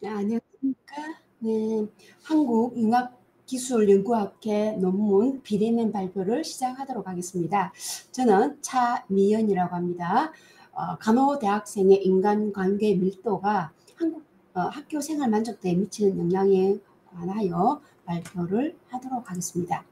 네, 안녕하십니까? 네, 한국융합기술연구학회 논문 비대면 발표를 시작하도록 하겠습니다. 저는 차미연이라고 합니다. 간호대학생의 인간관계 밀도가 학교 생활 만족도에 미치는 영향에 관하여 발표를 하도록 하겠습니다.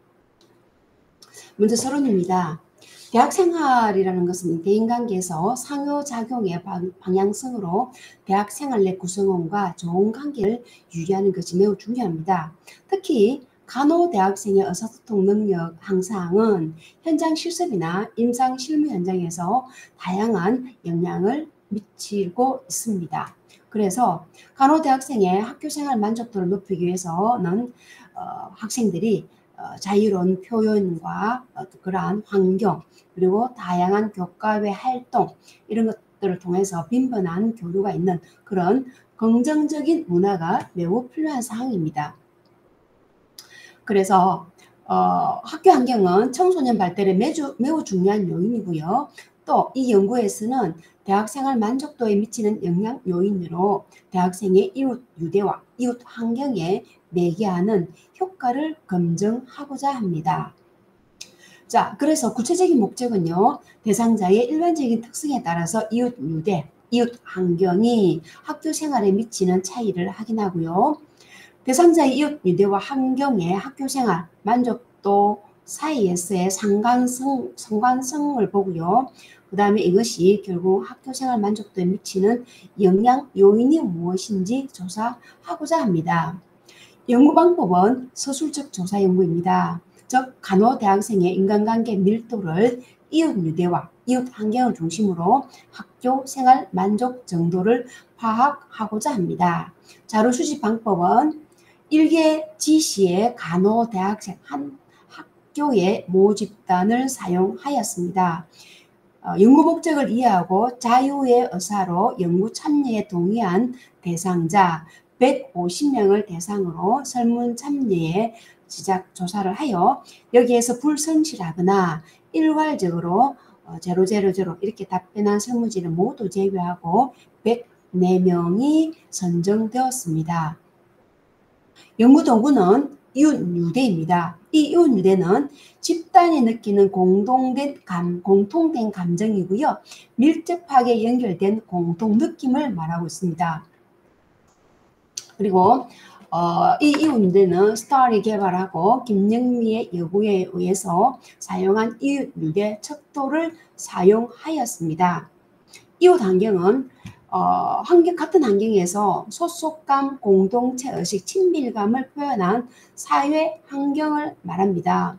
먼저 서론입니다. 대학 생활이라는 것은 대인관계에서 상호작용의 방향성으로 대학 생활 내 구성원과 좋은 관계를 유지하는 것이 매우 중요합니다. 특히 간호대학생의 의사소통 능력 향상은 현장 실습이나 임상 실무 현장에서 다양한 영향을 미치고 있습니다. 그래서 간호대학생의 학교생활 만족도를 높이기 위해서는 학생들이 자유로운 표현과 그러한 환경, 그리고 다양한 교과외 활동, 이런 것들을 통해서 빈번한 교류가 있는 그런 긍정적인 문화가 매우 필요한 사항입니다. 그래서 학교 환경은 청소년 발달에 매우 중요한 요인이고요. 또 이 연구에서는 대학생활 만족도에 미치는 영향 요인으로 대학생의 이웃 유대와 이웃 환경에 매개하는 효과를 검증하고자 합니다. 자, 그래서 구체적인 목적은요, 대상자의 일반적인 특성에 따라서 이웃 유대, 이웃 환경이 학교 생활에 미치는 차이를 확인하고요. 대상자의 이웃 유대와 환경의 학교 생활 만족도 사이에서의 상관성을 보고요. 그 다음에 이것이 결국 학교 생활 만족도에 미치는 영향 요인이 무엇인지 조사하고자 합니다. 연구 방법은 서술적 조사 연구입니다. 즉 간호대학생의 인간관계 밀도를 이웃 유대와 이웃 환경을 중심으로 학교 생활 만족 정도를 파악하고자 합니다. 자료 수집 방법은 일개 지시의 간호대학생 한 학교의 모집단을 사용하였습니다. 연구 목적을 이해하고 자유의 의사로 연구 참여에 동의한 대상자 150명을 대상으로 설문 참여에 시작 조사를 하여 여기에서 불성실하거나 일괄적으로 000 이렇게 답변한 설문지를 모두 제외하고 104명이 선정되었습니다. 연구 도구는 이웃 유대입니다. 이 이웃 유대는 집단이 느끼는 공통된 감정이고요. 밀접하게 연결된 공통 느낌을 말하고 있습니다. 그리고 이 이웃 유대는 스타일이 개발하고 김영미의 연구에 의해서 사용한 이웃 유대 척도를 사용하였습니다. 이웃 환경은 같은 환경에서 소속감, 공동체 의식, 친밀감을 표현한 사회 환경을 말합니다.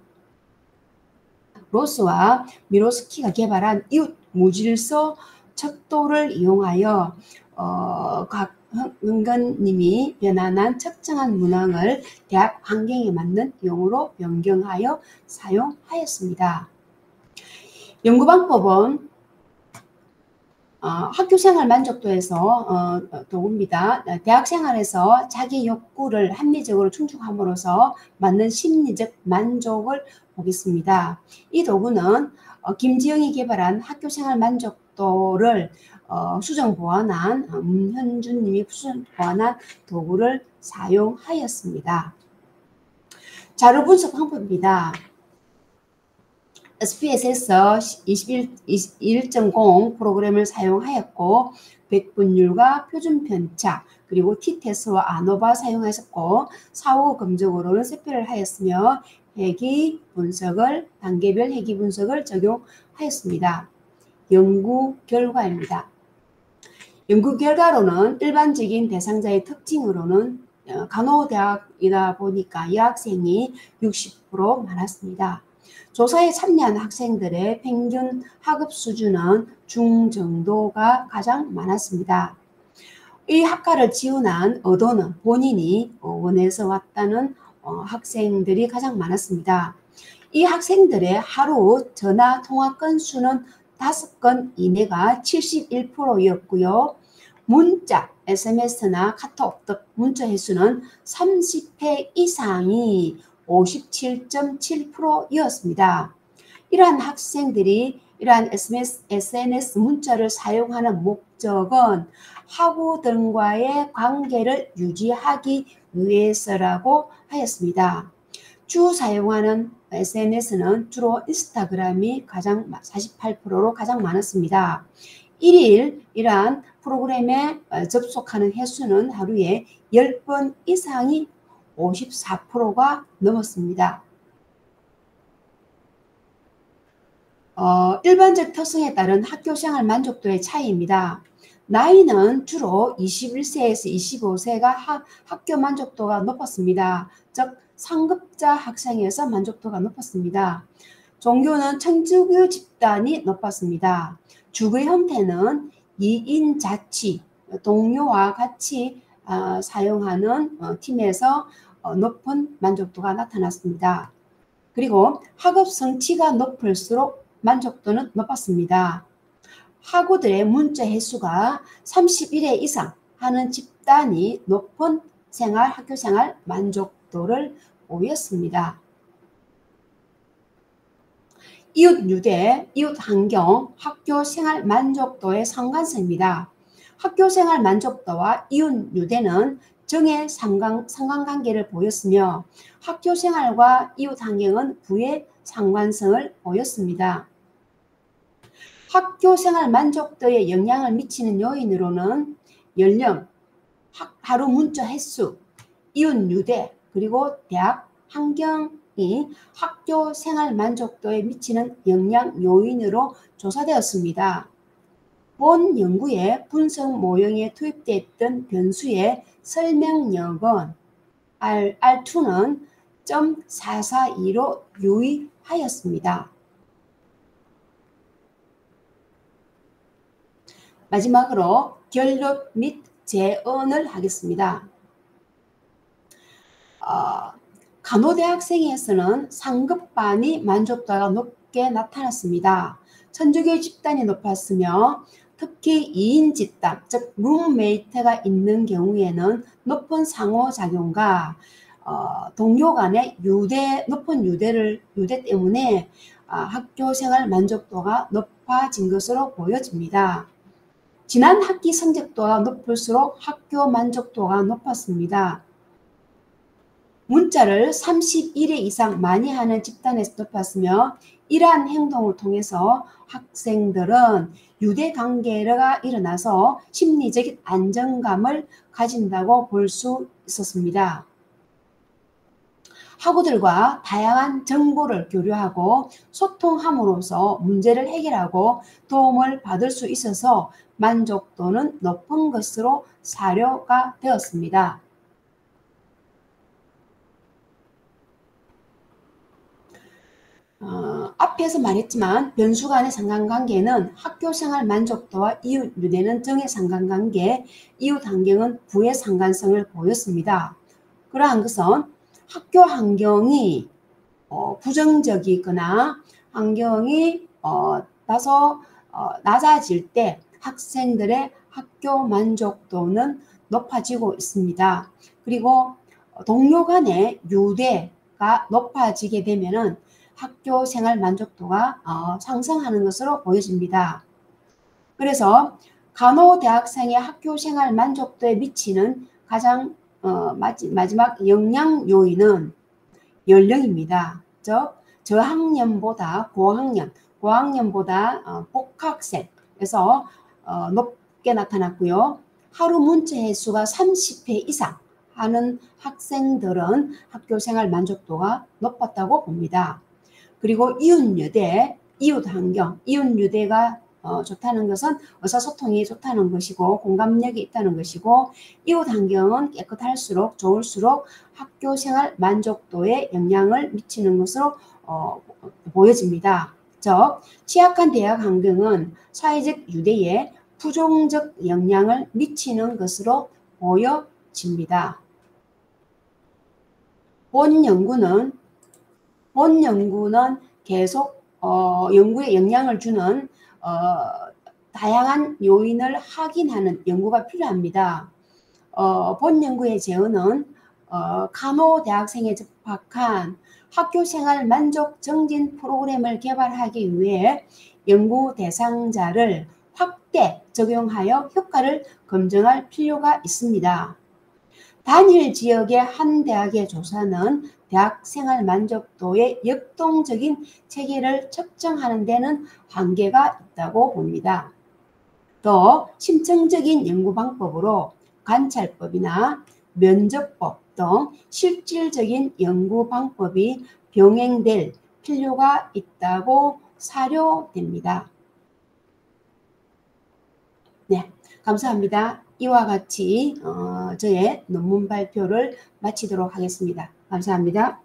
로스와 미로스키가 개발한 이웃 무질서 척도를 이용하여 각 은근님이 변환한 측정한 문항을 대학 환경에 맞는 용어로 변경하여 사용하였습니다. 연구 방법은 학교 생활 만족도에서 도구입니다. 대학 생활에서 자기 욕구를 합리적으로 충족함으로써 맞는 심리적 만족을 보겠습니다. 이 도구는 김지영이 개발한 학교 생활 만족도를 수정 보완한 문현준님이 수정 보완한 도구를 사용하였습니다. 자료 분석 방법입니다. SPSS 21.0 프로그램을 사용하였고 백분율과 표준 편차 그리고 T테스트와 아노바 사용하였고 사후 검증으로는 세표를 하였으며 단계별 회귀 분석을 적용하였습니다. 연구 결과입니다. 연구 결과로는 일반적인 대상자의 특징으로는 간호대학이다 보니까 여학생이 60% 많았습니다. 조사에 참여한 학생들의 평균 학업 수준은 중정도가 가장 많았습니다. 이 학과를 지원한 의도는 본인이 원해서 왔다는 학생들이 가장 많았습니다. 이 학생들의 하루 전화 통화 건수는 5건 이내가 71%였고요. 문자, SMS나 카톡 등 문자 횟수는 30회 이상이 57.7%였습니다. 이러한 학생들이 이러한 SNS 문자를 사용하는 목적은 학우들과의 관계를 유지하기 위해서라고 하였습니다. 주 사용하는 SNS는 주로 인스타그램이 48%로 가장 많았습니다. 1일 이러한 프로그램에 접속하는 횟수는 하루에 10번 이상이 54%가 넘었습니다. 일반적 특성에 따른 학교생활 만족도의 차이입니다. 나이는 주로 21세에서 25세가 학교 만족도가 높았습니다. 즉 상급자 학생에서 만족도가 높았습니다. 종교는 천주교 집단이 높았습니다. 주거 형태는 2인 자치, 동료와 같이 사용하는 팀에서 높은 만족도가 나타났습니다. 그리고 학업 성취가 높을수록 만족도는 높았습니다. 학우들의 문자 횟수가 31회 이상 하는 집단이 높은 학교생활 만족도를 보였습니다. 이웃 유대, 이웃 환경, 학교 생활 만족도의 상관성입니다. 학교 생활 만족도와 이웃 유대는 정의 상관관계를 보였으며 학교 생활과 이웃 환경은 부의 상관성을 보였습니다. 학교 생활 만족도에 영향을 미치는 요인으로는 연령, 하루 문자 횟수, 이웃 유대, 그리고 대학 환경이 학교 생활 만족도에 미치는 영향 요인으로 조사되었습니다. 본 연구의 분석 모형에 투입됐던 변수의 설명력은 R2는 0.442로 유의하였습니다. 마지막으로 결론 및 제언을 하겠습니다. 간호대학생에서는 상급반이 만족도가 높게 나타났습니다. 천주교 집단이 높았으며 특히 2인 집단, 즉 룸메이트가 있는 경우에는 높은 상호작용과 동료 간의 높은 유대 때문에 학교생활 만족도가 높아진 것으로 보여집니다. 지난 학기 성적도가 높을수록 학교 만족도가 높았습니다. 문자를 31회 이상 많이 하는 집단에서 높았으며 이러한 행동을 통해서 학생들은 유대관계가 일어나서 심리적인 안정감을 가진다고 볼 수 있었습니다. 학우들과 다양한 정보를 교류하고 소통함으로써 문제를 해결하고 도움을 받을 수 있어서 만족도는 높은 것으로 사료가 되었습니다. 앞에서 말했지만 변수 간의 상관관계는 학교생활 만족도와 이웃 유대는 정의 상관관계, 이웃 환경은 부의 상관성을 보였습니다. 그러한 것은 학교 환경이 부정적이거나 환경이 다소 낮아질 때 학생들의 학교 만족도는 높아지고 있습니다. 그리고 동료 간의 유대가 높아지게 되면은 학교 생활 만족도가 상승하는 것으로 보여집니다. 그래서 간호대학생의 학교 생활 만족도에 미치는 가장 마지막 영향 요인은 연령입니다. 즉 저학년보다 고학년보다 복학생에서 높게 나타났고요. 하루 문자 횟수가 30회 이상 하는 학생들은 학교 생활 만족도가 높았다고 봅니다. 그리고 이웃유대, 이웃환경, 이웃유대가 좋다는 것은 의사소통이 좋다는 것이고 공감력이 있다는 것이고 이웃환경은 깨끗할수록 좋을수록 학교생활 만족도에 영향을 미치는 것으로 보여집니다. 즉 취약한 대학 환경은 사회적 유대에 부정적 영향을 미치는 것으로 보여집니다. 본 연구는 계속 연구에 영향을 주는 다양한 요인을 확인하는 연구가 필요합니다. 본 연구의 제언은 간호대학생에 접학한 학교생활 만족 증진 프로그램을 개발하기 위해 연구 대상자를 확대 적용하여 효과를 검증할 필요가 있습니다. 단일 지역의 한 대학의 조사는 대학 생활 만족도의 역동적인 체계를 측정하는 데는 한계가 있다고 봅니다. 또 심층적인 연구 방법으로 관찰법이나 면접법 등 실질적인 연구 방법이 병행될 필요가 있다고 사료됩니다. 네, 감사합니다. 이와 같이 저의 논문 발표를 마치도록 하겠습니다. 감사합니다.